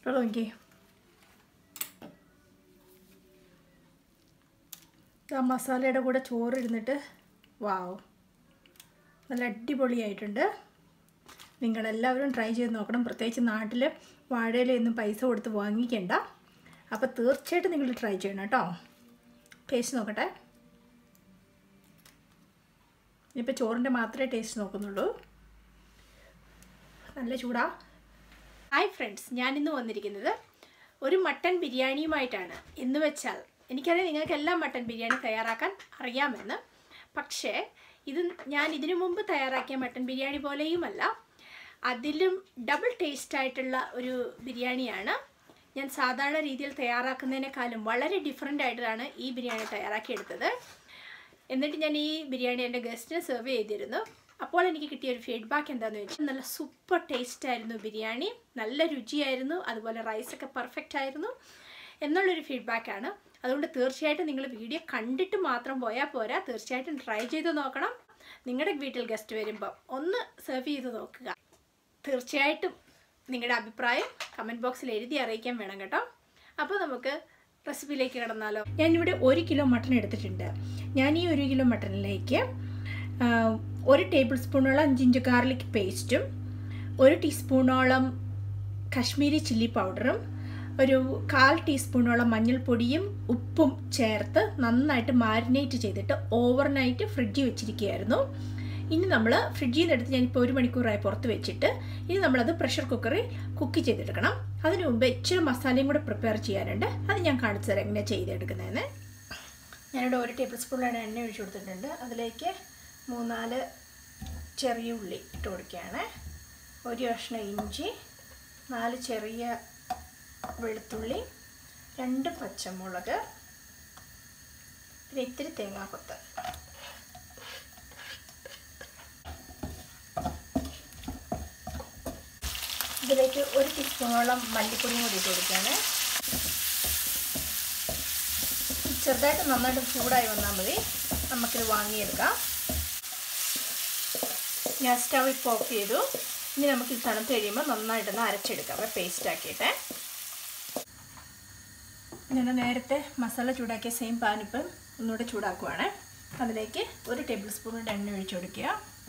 നോക്കി ആ മസാലയുടെ കൂടെ ചോറ് ഇരുന്നിട്ട് വാവ് നല്ല അടിപൊളിയായിട്ടുണ്ട്. നിങ്ങളെല്ലാവരും ട്രൈ ചെയ്ത് നോക്കണം. പ്രത്യേകിച്ച് നാട്ടിൽ വാഴയിലൊന്നും പൈസ കൊടുത്ത് വാങ്ങിക്കണ്ട. അപ്പോൾ തീർച്ചയായിട്ടും നിങ്ങൾ ട്രൈ ചെയ്യണം കേട്ടോ. ടേസ്റ്റ് നോക്കട്ടെ. ഇപ്പോൾ ചോറിൻ്റെ മാത്രമേ ടേസ്റ്റ് നോക്കുന്നുള്ളൂ. നല്ല ചൂടാ. ഹായ് ഫ്രണ്ട്സ്, ഞാനിന്ന് വന്നിരിക്കുന്നത് ഒരു മട്ടൻ ബിരിയാണിയുമായിട്ടാണ്. എന്ന് വെച്ചാൽ എനിക്കറിയാം നിങ്ങൾക്കെല്ലാം മട്ടൻ ബിരിയാണി തയ്യാറാക്കാൻ അറിയാമെന്ന്. പക്ഷേ ഞാൻ ഇതിനു മുമ്പ് തയ്യാറാക്കിയ മട്ടൻ ബിരിയാണി പോലെയുമല്ല, അതിലും ഡബിൾ ടേസ്റ്റ് ആയിട്ടുള്ള ഒരു ബിരിയാണിയാണ്. ഞാൻ സാധാരണ രീതിയിൽ തയ്യാറാക്കുന്നതിനേക്കാളും വളരെ ഡിഫറെൻ്റ് ആയിട്ടാണ് ഈ ബിരിയാണി തയ്യാറാക്കിയെടുത്തത്. എന്നിട്ട് ഞാൻ ഈ ബിരിയാണി എൻ്റെ ഗസ്റ്റിന് സെർവ് ചെയ്തിരുന്നു. അപ്പോൾ എനിക്ക് കിട്ടിയ ഒരു ഫീഡ്ബാക്ക് എന്താണെന്ന് വെച്ചാൽ നല്ല സൂപ്പർ ടേസ്റ്റ് ആയിരുന്നു ബിരിയാണി, നല്ല രുചിയായിരുന്നു, അതുപോലെ റൈസൊക്കെ പെർഫെക്റ്റ് ആയിരുന്നു എന്നുള്ളൊരു ഫീഡ്ബാക്കാണ്. അതുകൊണ്ട് തീർച്ചയായിട്ടും നിങ്ങൾ വീഡിയോ കണ്ടിട്ട് മാത്രം പോയാൽ പോരാ, തീർച്ചയായിട്ടും ട്രൈ ചെയ്ത് നോക്കണം. നിങ്ങളുടെ വീട്ടിൽ ഗസ്റ്റ് വരുമ്പോൾ ഒന്ന് സെർവ് ചെയ്ത് നോക്കുക. തീർച്ചയായിട്ടും നിങ്ങളുടെ അഭിപ്രായം കമൻറ്റ് ബോക്സിൽ എഴുതി അറിയിക്കാൻ വേണം കേട്ടോ. അപ്പോൾ നമുക്ക് റെസിപ്പിയിലേക്ക് കിടന്നാലോ. ഞാനിവിടെ 1 കിലോ മട്ടൺ എടുത്തിട്ടുണ്ട്. ഞാൻ ഈ 1 കിലോ മട്ടണിലേക്ക് 1 ടേബിൾ സ്പൂണോളം ജിഞ്ചർ ഗാർലിക് പേസ്റ്റും 1 ടീസ്പൂണോളം കാശ്മീരി ചില്ലി പൗഡറും ഒരു 1/4 ടീസ്പൂണോളം മഞ്ഞൾപ്പൊടിയും ഉപ്പും ചേർത്ത് നന്നായിട്ട് മാരിനേറ്റ് ചെയ്തിട്ട് ഓവർനൈറ്റ് ഫ്രിഡ്ജിൽ വെച്ചിരിക്കുകയായിരുന്നു. ഇനി നമ്മൾ ഫ്രിഡ്ജിൽ നിന്ന് എടുത്ത് ഞാനിപ്പോൾ 1 മണിക്കൂറായി പുറത്ത് വെച്ചിട്ട് ഇനി നമ്മളത് പ്രഷർ കുക്കറിൽ കുക്ക് ചെയ്തെടുക്കണം. അതിന് മുമ്പ് ഇച്ചിരി മസാലയും കൂടെ പ്രിപ്പയർ ചെയ്യാനുണ്ട്. അത് ഞാൻ കാണിച്ചു തരാം എങ്ങനെ ചെയ്തെടുക്കുന്നതെന്ന്. ഞാനിവിടെ 1 ടേബിൾ സ്പൂണാണ് എണ്ണ ഒഴിച്ചു കൊടുത്തിട്ടുണ്ട്. അതിലേക്ക് 3-4 ചെറിയ ഉള്ളി ഇട്ട് കൊടുക്കുകയാണ്. 1 കഷ്ണം ഇഞ്ചി, 4 ചെറിയ വെളുത്തുള്ളി, 2 പച്ചമുളക്, പിന്നെ ഇത്തിരി തേങ്ങാക്കൊത്ത്. ഇതിലേക്ക് 1 ടീസ്പൂണോളം മല്ലിപ്പൊടിയും കൂടി ഇട്ട് കൊടുക്കുകയാണ്. ചെറുതായിട്ട് നന്നായിട്ട് ചൂടായി വന്നാൽ മതി, നമുക്കിത് വാങ്ങിയെടുക്കാം. ഞാൻ സ്റ്റവ് ഇപ്പോൾ ഓഫ് ചെയ്തു. ഇനി നമുക്കിത് തണുത്ത് കഴിയുമ്പോൾ നന്നായിട്ടൊന്ന് അരച്ചെടുക്കാം, പേസ്റ്റ് ആക്കിയിട്ട്. ഞാൻ നേരത്തെ മസാല ചൂടാക്കിയ സെയിം പാൻ ഇപ്പം ഒന്നുകൂടെ ചൂടാക്കുവാണ്. അതിലേക്ക് 1 ടേബിൾ സ്പൂൺ എണ്ണ ഒഴിച്ച് കൊടുക്കുക.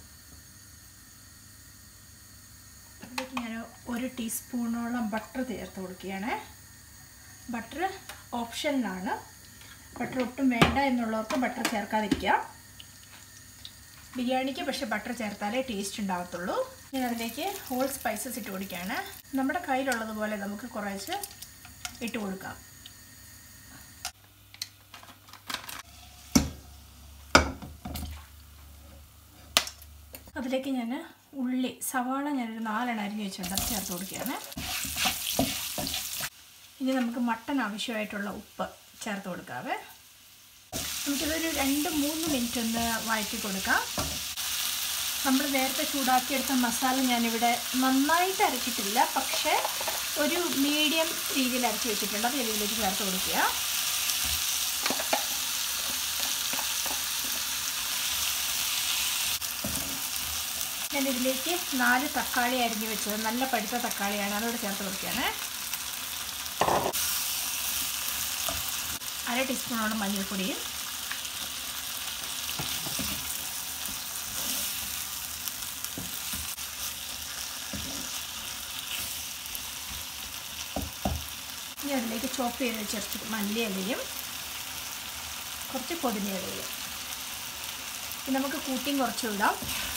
അതിലേക്ക് ഞാൻ 1 ടീസ്പൂണോളം ബട്ടർ ചേർത്ത് കൊടുക്കുകയാണ്. ബട്ടർ ഓപ്ഷനിലാണ്. ബട്ടർ ഒട്ടും വേണ്ട എന്നുള്ളവർക്ക് ബട്ടർ ചേർക്കാതിരിക്കുക. ബിരിയാണിക്ക് പക്ഷേ ബട്ടർ ചേർത്താലേ ടേസ്റ്റ് ഉണ്ടാകത്തുള്ളൂ. ഞാൻ അതിലേക്ക് ഹോൾ സ്പൈസസ് ഇട്ട് കൊടുക്കുകയാണ്. നമ്മുടെ കയ്യിലുള്ളതുപോലെ നമുക്ക് കുറച്ച് ഇട്ട് കൊടുക്കാം. അതിലേക്ക് ഞാൻ സവാള ഞാനൊരു 4 അരിഞ്ഞ് വെച്ചിട്ടുണ്ട്, അത് ചേർത്ത് കൊടുക്കുകയാണ്. ഇനി നമുക്ക് മട്ടൺ ആവശ്യമായിട്ടുള്ള ഉപ്പ് ചേർത്ത് കൊടുക്കാവേ. നമുക്കിതൊരു 2-3 മിനിറ്റ് ഒന്ന് വഴറ്റി കൊടുക്കാം. നമ്മൾ നേരത്തെ ചൂടാക്കിയെടുത്ത മസാല ഞാനിവിടെ നന്നായിട്ട് അരച്ചിട്ടില്ല, പക്ഷേ ഒരു മീഡിയം രീതിയിൽ അരച്ച് വെച്ചിട്ടുണ്ട്. അത് ഇതിലേക്ക് ചേർത്ത് കൊടുക്കുക. ഞാനിതിലേക്ക് 4 തക്കാളി അരിഞ്ഞ് വെച്ചത്, നല്ല പഴുത്ത തക്കാളിയാണ്, അതോടെ ചേർത്ത് കൊടുക്കുകയാണ്. 1/2 ടീസ്പൂണോളം മഞ്ഞൾപ്പൊടിയും, ഇനി അതിലേക്ക് ചോപ്പ് ചെയ്ത് വെച്ച് മല്ലിയിലയും കുറച്ച് പുതിനയിലയും. പിന്നെ നമുക്ക് കൂട്ടിയും കുറച്ച് ഇടാം.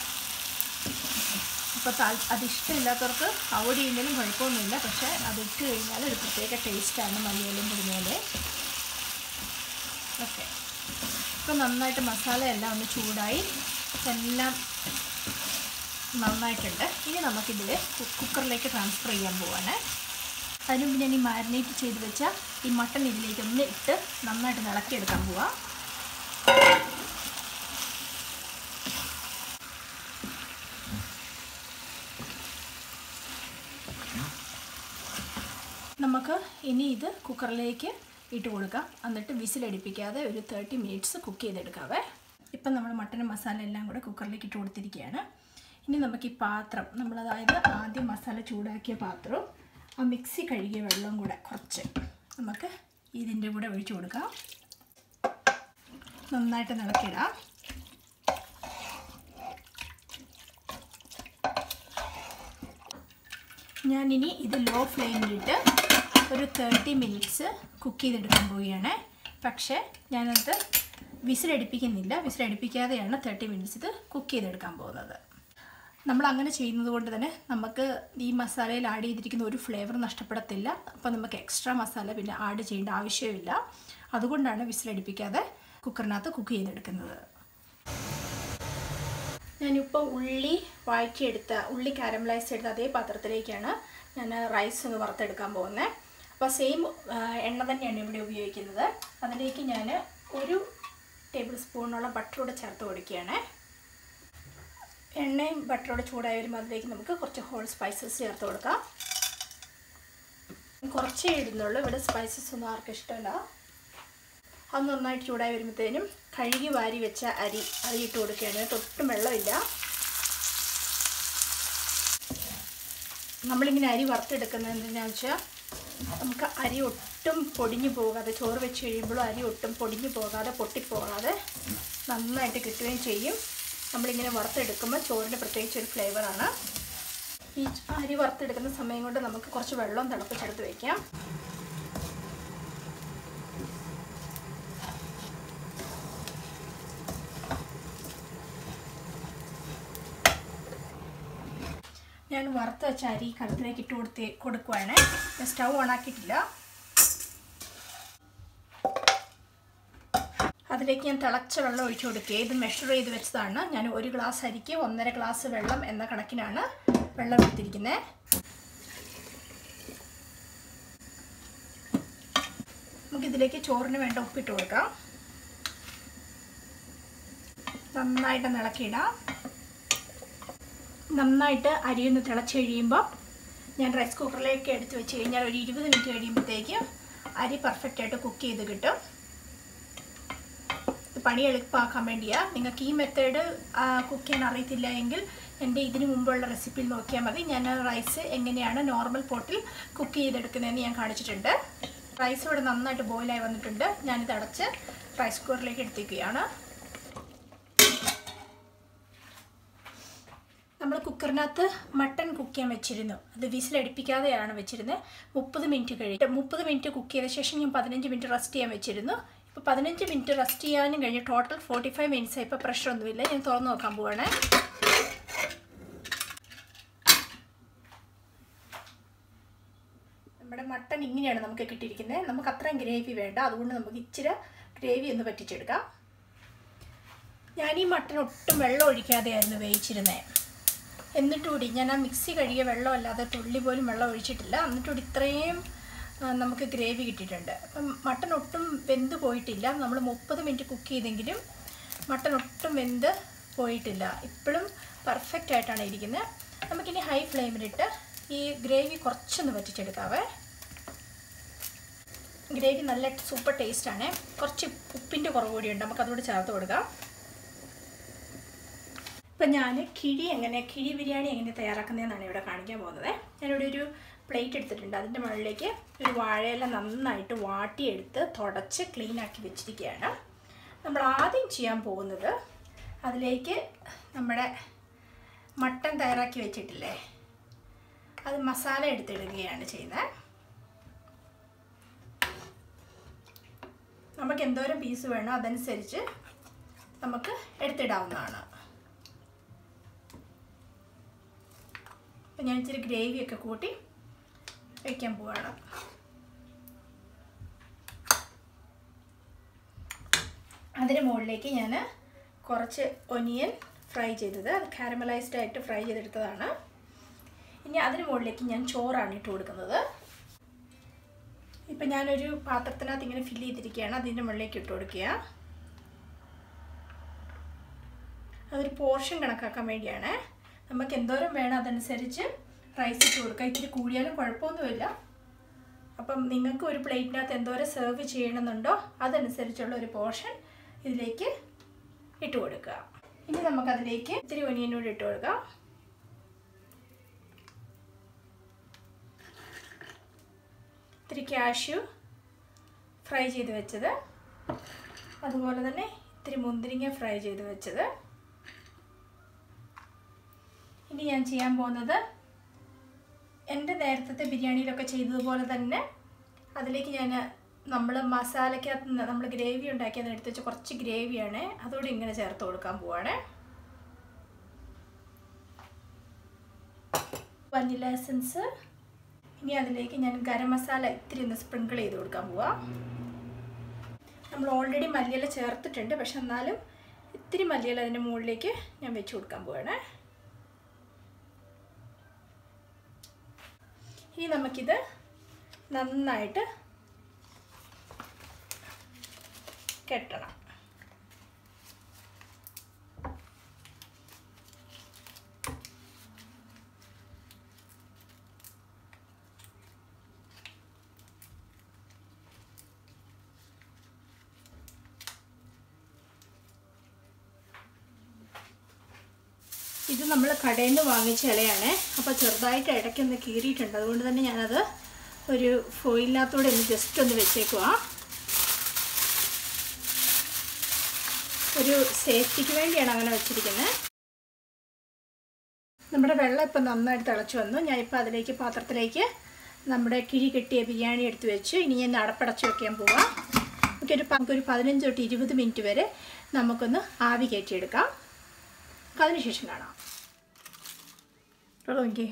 ഇപ്പോൾ അതിഷ്ടമില്ലാത്തവർക്ക് അവോയ്ഡ് ചെയ്യുന്നതിനും കുഴപ്പമൊന്നുമില്ല, പക്ഷേ അതിട്ട് കഴിഞ്ഞാൽ ഒരു പ്രത്യേക ടേസ്റ്റാണ് മല്ലിയിലയും പുതിനയിലയും. ഓക്കെ, ഇപ്പോൾ നന്നായിട്ട് മസാല എല്ലാം ഒന്ന് ചൂടായി, എല്ലാം നന്നായിട്ടുണ്ട്. ഇനി നമുക്കിതിൽ കുക്കറിലേക്ക് ട്രാൻസ്ഫർ ചെയ്യാൻ പോവാണ്. അതിന് മുമ്പ് ഞാൻ ഈ മാരിനേറ്റ് ചെയ്ത് വെച്ച ഈ മട്ടൺ ഇതിലേക്ക് ഒന്ന് ഇട്ട് നന്നായിട്ട് ഇളക്കിയെടുക്കാൻ പോവാം. നമുക്ക് ഇനി ഇത് കുക്കറിലേക്ക് ഇട്ട് കൊടുക്കാം. എന്നിട്ട് വിസിലടിപ്പിക്കാതെ ഒരു 30 മിനിറ്റ്സ് കുക്ക് ചെയ്തെടുക്കാവേ. ഇപ്പം നമ്മൾ മട്ടൻ മസാല എല്ലാം കൂടെ കുക്കറിലേക്ക് ഇട്ട് കൊടുത്തിരിക്കുകയാണ്. ഇനി നമുക്ക് ഈ പാത്രം, നമ്മളതായത് ആദ്യം മസാല ചൂടാക്കിയ പാത്രവും ആ മിക്സി കഴുകിയ വെള്ളം കൂടെ കുറച്ച് നമുക്ക് ഇതിൻ്റെ കൂടെ ഒഴിച്ചു കൊടുക്കാം. നന്നായിട്ട് ഇളക്കിയിടാം. ഞാനിനി ഇത് ലോ ഫ്ലെയിമിലിട്ട് ഒരു 30 മിനിറ്റ്സ് കുക്ക് ചെയ്തെടുക്കാൻ പോവുകയാണ്. പക്ഷേ ഞാനത് വിസിലടിപ്പിക്കുന്നില്ല. വിസിലടിപ്പിക്കാതെയാണ് 30 മിനിറ്റ്സ് ഇത് കുക്ക് ചെയ്തെടുക്കാൻ പോകുന്നത്. നമ്മൾ അങ്ങനെ ചെയ്യുന്നത് കൊണ്ട് തന്നെ നമുക്ക് ഈ മസാലയിൽ ആഡ് ചെയ്തിരിക്കുന്ന ഒരു ഫ്ലേവർ നഷ്ടപ്പെടത്തില്ല. അപ്പോൾ നമുക്ക് എക്സ്ട്രാ മസാല പിന്നെ ആഡ് ചെയ്യേണ്ട ആവശ്യമില്ല. അതുകൊണ്ടാണ് വിസിലടിപ്പിക്കാതെ കുക്കറിനകത്ത് കുക്ക് ചെയ്തെടുക്കുന്നത്. ഞാനിപ്പോൾ ഉള്ളി കാരമലൈസ് എടുത്ത അതേ പാത്രത്തിലേക്കാണ് ഞാൻ റൈസ് ഒന്ന് വറുത്തെടുക്കാൻ പോകുന്നത്. അപ്പോൾ സെയിം എണ്ണ തന്നെയാണ് ഇവിടെ ഉപയോഗിക്കുന്നത്. അതിലേക്ക് ഞാൻ 1 ടേബിൾ സ്പൂണോളം ബട്ടറോടെ ചേർത്ത് കൊടുക്കുകയാണ്. എണ്ണയും ബട്ടറോടെ ചൂടായി വരുമ്പോൾ അതിലേക്ക് നമുക്ക് കുറച്ച് ഹോൾ സ്പൈസസ് ചേർത്ത് കൊടുക്കാം. കുറച്ചേ ഇടുന്നുള്ളൂ. ഇവിടെ സ്പൈസസ് ഒന്നും ആർക്കും ഇഷ്ടമല്ല. അത് നന്നായിട്ട് ചൂടായി വരുമ്പോഴത്തേനും കഴുകി വാരി വെച്ച അരി ഇട്ട് കൊടുക്കുകയാണ്. ഒട്ടും വെള്ളമില്ല. നമ്മളിങ്ങനെ അരി വറുത്തെടുക്കുന്നത് എന്താണെന്ന് വെച്ചാൽ നമുക്ക് അരി ഒട്ടും പൊടിഞ്ഞു പോകാതെ, ചോറ് വെച്ച് കഴിയുമ്പോഴും അരി ഒട്ടും പൊടിഞ്ഞു പോകാതെ പൊട്ടിപ്പോകാതെ നന്നായിട്ട് കിട്ടുകയും ചെയ്യും. നമ്മളിങ്ങനെ വറുത്തെടുക്കുമ്പോൾ ചോറിൻ്റെ പ്രത്യേകിച്ച് ഒരു ഫ്ലേവറാണ്. ഈ അരി വറുത്തെടുക്കുന്ന സമയം കൊണ്ട് നമുക്ക് കുറച്ച് വെള്ളം തിളപ്പിച്ചെടുത്ത് വയ്ക്കാം. ഞാൻ വറുത്ത് വെച്ച അരി കലത്തിലേക്ക് ഇട്ട് കൊടുക്കുവാണ്. ഞാൻ സ്റ്റൗ ഓണാക്കിയിട്ടില്ല. അതിലേക്ക് ഞാൻ തിളച്ച വെള്ളം ഒഴിച്ചു കൊടുക്കുക. ഇത് മെഷർ ചെയ്ത് വെച്ചതാണ്. ഞാൻ 1 ഗ്ലാസ് അരിക്ക് 1.5 ഗ്ലാസ് വെള്ളം എന്ന കണക്കിനാണ് വെള്ളം എടുത്തിരിക്കുന്നത്. നമുക്കിതിലേക്ക് ചോറിന് വേണ്ട ഉപ്പിട്ട് കൊടുക്കാം. നന്നായിട്ട് ഇളക്കിയിടാം. നന്നായിട്ട് അരിയൊന്ന് തിളച്ച് കഴിയുമ്പോൾ ഞാൻ റൈസ് കുക്കറിലേക്ക് എടുത്ത് വെച്ച് കഴിഞ്ഞാൽ ഒരു 20 മിനിറ്റ് കഴിയുമ്പോഴത്തേക്കും അരി പെർഫെക്റ്റായിട്ട് കുക്ക് ചെയ്ത് കിട്ടും. പണി എളുപ്പമാക്കാൻ വേണ്ടിയാണ്. നിങ്ങൾക്ക് ഈ മെത്തേഡ് കുക്ക് ചെയ്യാൻ അറിയത്തില്ല എങ്കിൽ എൻ്റെ ഇതിന് മുമ്പുള്ള റെസിപ്പിയിൽ നോക്കിയാൽ മതി. ഞാൻ റൈസ് എങ്ങനെയാണ് നോർമൽ പോട്ടിൽ കുക്ക് ചെയ്തെടുക്കുന്നതെന്ന് ഞാൻ കാണിച്ചിട്ടുണ്ട്. റൈസ് ഇവിടെ നന്നായിട്ട് ബോയിലായി വന്നിട്ടുണ്ട്. ഞാനിത് അടച്ച് റൈസ് കുക്കറിലേക്ക് എടുത്തേക്കുകയാണ്. നമ്മൾ കുക്കറിനകത്ത് മട്ടൺ കുക്ക് ചെയ്യാൻ വെച്ചിരുന്നു. അത് വിസിലടിപ്പിക്കാതെയാണ് വെച്ചിരുന്നത്. 30 മിനിറ്റ് കഴിഞ്ഞിട്ട് 30 മിനിറ്റ് കുക്ക് ചെയ്ത ശേഷം ഞാൻ 15 മിനിറ്റ് റെസ്റ്റ് ചെയ്യാൻ വെച്ചിരുന്നു. ഇപ്പോൾ 15 മിനിറ്റ് റെസ്റ്റ് ചെയ്യാനും കഴിഞ്ഞ് ടോട്ടൽ 45 മിനിറ്റ്സ്. ഇപ്പോൾ പ്രഷറൊന്നുമില്ല. ഞാൻ തുറന്ന് നോക്കാൻ പോവാണ്. നമ്മുടെ മട്ടൺ ഇങ്ങനെയാണ് നമുക്ക് കിട്ടിയിരിക്കുന്നത്. നമുക്ക് അത്രയും ഗ്രേവി വേണ്ട. അതുകൊണ്ട് നമുക്ക് ഇച്ചിരി ഗ്രേവി ഒന്ന് പറ്റിച്ചെടുക്കാം. ഞാൻ ഈ മട്ടൺ ഒട്ടും വെള്ളം ഒഴിക്കാതെയായിരുന്നു വേവിച്ചിരുന്നത്. എന്നിട്ടുകൂടി ഞാൻ ആ മിക്സി കഴുകിയ വെള്ളമല്ലാതെ തുള്ളി പോലും വെള്ളം ഒഴിച്ചിട്ടില്ല. എന്നിട്ടുകൂടി ഇത്രയും നമുക്ക് ഗ്രേവി കിട്ടിയിട്ടുണ്ട്. അപ്പം മട്ടൺ ഒട്ടും വെന്ത് പോയിട്ടില്ല. നമ്മൾ 30 മിനിറ്റ് കുക്ക് ചെയ്തെങ്കിലും മട്ടൺ ഒട്ടും വെന്ത് പോയിട്ടില്ല. ഇപ്പോഴും പെർഫെക്റ്റ് ആയിട്ടാണ് ഇരിക്കുന്നത്. നമുക്കിനി ഹൈ ഫ്ലെയിമിലിട്ട് ഈ ഗ്രേവി കുറച്ചൊന്ന് വറ്റിച്ചെടുക്കാവേ. ഗ്രേവി നല്ല സൂപ്പർ ടേസ്റ്റാണ്. കുറച്ച് ഉപ്പിൻ്റെ കുറവ് കൂടിയുണ്ട്. നമുക്കതോട് ചേർത്ത് കൊടുക്കാം. ഇപ്പം ഞാൻ കിഴി ബിരിയാണി എങ്ങനെ തയ്യാറാക്കുന്നതെന്നാണ് ഇവിടെ കാണിക്കാൻ പോകുന്നത്. ഞാനിവിടെ ഒരു പ്ലേറ്റ് എടുത്തിട്ടുണ്ട്. അതിൻ്റെ മുകളിലേക്ക് ഒരു വാഴയില നന്നായിട്ട് വാട്ടിയെടുത്ത് തുടച്ച് ക്ലീനാക്കി വെച്ചിരിക്കുകയാണ്. നമ്മൾ ആദ്യം ചെയ്യാൻ പോകുന്നത് അതിലേക്ക് നമ്മുടെ മട്ടൺ തയ്യാറാക്കി വെച്ചിട്ടില്ലേ, അത് മസാല എടുത്തിടുകയാണ് ചെയ്യുന്നത്. നമുക്ക് എന്തോരം പീസ് വേണോ അതനുസരിച്ച് നമുക്ക് എടുത്തിടാവുന്നതാണ്. അപ്പം ഞാൻ ഇച്ചിരി ഗ്രേവിയൊക്കെ കൂട്ടി വയ്ക്കാൻ പോവാണ്. അതിന് മുകളിലേക്ക് ഞാൻ കുറച്ച് ഒനിയൻ ഫ്രൈ ചെയ്തത്, അത് കാരമലൈസ്ഡ് ആയിട്ട് ഫ്രൈ ചെയ്തെടുത്തതാണ്. ഇനി അതിന് മുകളിലേക്ക് ഞാൻ ചോറാണ് ഇട്ട് കൊടുക്കുന്നത്. ഇപ്പം ഞാനൊരു പാത്രത്തിനകത്ത് ഇങ്ങനെ ഫില്ല് ചെയ്തിരിക്കുകയാണ്. അതിൻ്റെ മുകളിലേക്ക് ഇട്ട് കൊടുക്കുക. അതൊരു പോർഷൻ കണക്കാക്കാൻ വേണ്ടിയാണ്. നമുക്ക് എന്തോരം വേണം അതനുസരിച്ച് റൈസ് ഇട്ട് കൊടുക്കുക. ഇത്തിരി കൂടിയാലും കുഴപ്പമൊന്നുമില്ല. അപ്പം നിങ്ങൾക്ക് ഒരു പ്ലേറ്റിനകത്ത് എന്തോരം സെർവ് ചെയ്യണമെന്നുണ്ടോ അതനുസരിച്ചുള്ള ഒരു പോർഷൻ ഇതിലേക്ക് ഇട്ട് കൊടുക്കുക. ഇനി നമുക്കതിലേക്ക് ഇത്തിരി ഒനിയനൂടെ ഇട്ട് കൊടുക്കാം. കാഷ്യൂ ഫ്രൈ ചെയ്ത് വെച്ചത്, അതുപോലെ തന്നെ ഇത്തിരി മുന്തിരിങ്ങ ഫ്രൈ ചെയ്ത് വെച്ചത്. ഇനി ഞാൻ ചെയ്യാൻ പോകുന്നത് എൻ്റെ നേരത്തെ ബിരിയാണിയിലൊക്കെ ചെയ്തതുപോലെ തന്നെ അതിലേക്ക് ഞാൻ നമ്മൾ മസാലയ്ക്കകത്ത് നിന്ന് നമ്മൾ ഗ്രേവി ഉണ്ടാക്കിയത് എടുത്ത് വെച്ച് കുറച്ച് ഗ്രേവിയാണ് അതോടെ ഇങ്ങനെ ചേർത്ത് കൊടുക്കാൻ പോവാണ്. Vanilla essence. ഇനി അതിലേക്ക് ഞാൻ ഗരം മസാല ഇത്തിരി ഒന്ന് സ്പ്രിങ്കിൾ ചെയ്ത് കൊടുക്കാൻ പോവാം. നമ്മൾ ഓൾറെഡി മല്ലിയില ചേർത്തിട്ടുണ്ട്, പക്ഷെ എന്നാലും ഇത്തിരി മല്ലിയില അതിൻ്റെ മുകളിലേക്ക് ഞാൻ വെച്ച് കൊടുക്കാൻ പോവാണ്. ഇനി നമുക്കിത് നന്നായിട്ട് കെട്ടണം. ഇത് നമ്മൾ കടയിൽ നിന്ന് വാങ്ങിച്ച ഇലയാണ്. അപ്പോൾ ചെറുതായിട്ട് ഇടയ്ക്കൊന്ന് കീറിയിട്ടുണ്ട്, അതുകൊണ്ട് തന്നെ ഞാനത് ഒരു ഫോയിലിനകത്തൂടെ ഒന്ന് ജസ്റ്റ് ഒന്ന് വെച്ചേക്കുക. ഒരു സേഫ്റ്റിക്ക് വേണ്ടിയാണ് അങ്ങനെ വെച്ചിരിക്കുന്നത്. നമ്മുടെ വെള്ളം ഇപ്പം നന്നായിട്ട് തിളച്ച് വന്നു. ഞാനിപ്പോൾ അതിലേക്ക് പാത്രത്തിലേക്ക് നമ്മുടെ കിഴി കെട്ടിയ ബിരിയാണി എടുത്ത് വെച്ച് ഇനി ഞാൻ അടപ്പടച്ച് വയ്ക്കാൻ പോവാം. നമുക്കൊരു 15 തൊട്ട് 20 മിനിറ്റ് വരെ നമുക്കൊന്ന് ആവി കയറ്റിയെടുക്കാം. അതിനുശേഷം കാണാം. നോക്കി,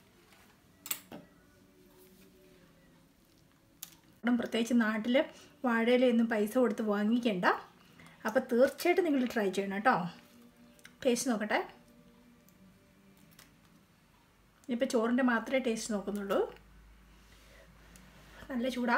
പ്രത്യേകിച്ച് നാട്ടിൽ വാഴയിലൊന്നും പൈസ കൊടുത്ത് വാങ്ങിക്കണ്ട. അപ്പോൾ തീർച്ചയായിട്ടും നിങ്ങൾ ട്രൈ ചെയ്യണം കേട്ടോ. ടേസ്റ്റ് നോക്കട്ടെ. ഇനിയിപ്പോൾ ചോറിൻ്റെ മാത്രമേ ടേസ്റ്റ് നോക്കുന്നുള്ളൂ. നല്ല ചൂടാ.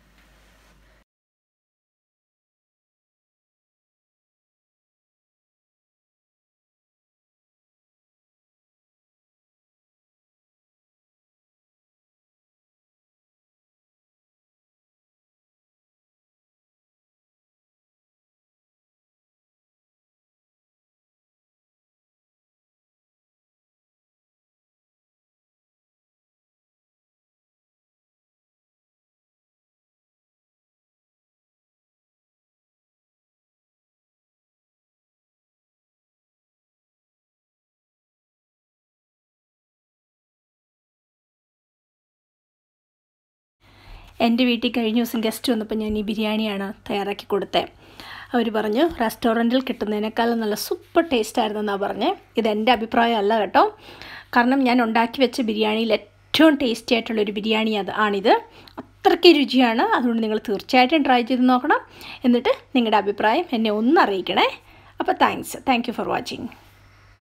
എൻ്റെ വീട്ടിൽ കഴിഞ്ഞ ദിവസം ഗസ്റ്റ് വന്നപ്പോൾ ഞാൻ ഈ ബിരിയാണിയാണ് തയ്യാറാക്കി കൊടുത്തത്. അവർ പറഞ്ഞു റെസ്റ്റോറൻറ്റിൽ കിട്ടുന്നതിനേക്കാളും നല്ല സൂപ്പർ ടേസ്റ്റ് ആയിരുന്നെന്നാണ് പറഞ്ഞത്. ഇതെൻ്റെ അഭിപ്രായമല്ല കേട്ടോ, കാരണം ഞാൻ ഉണ്ടാക്കി വെച്ച ബിരിയാണിയിൽ ഏറ്റവും ടേസ്റ്റി ആയിട്ടുള്ളൊരു ബിരിയാണി ആണിത്. അത്രയ്ക്ക് രുചിയാണ്. അതുകൊണ്ട് നിങ്ങൾ തീർച്ചയായിട്ടും ട്രൈ ചെയ്ത് നോക്കണം. എന്നിട്ട് നിങ്ങളുടെ അഭിപ്രായം എന്നെ ഒന്ന് അറിയിക്കണേ. അപ്പോൾ താങ്ക് യു ഫോർ വാച്ചിങ്.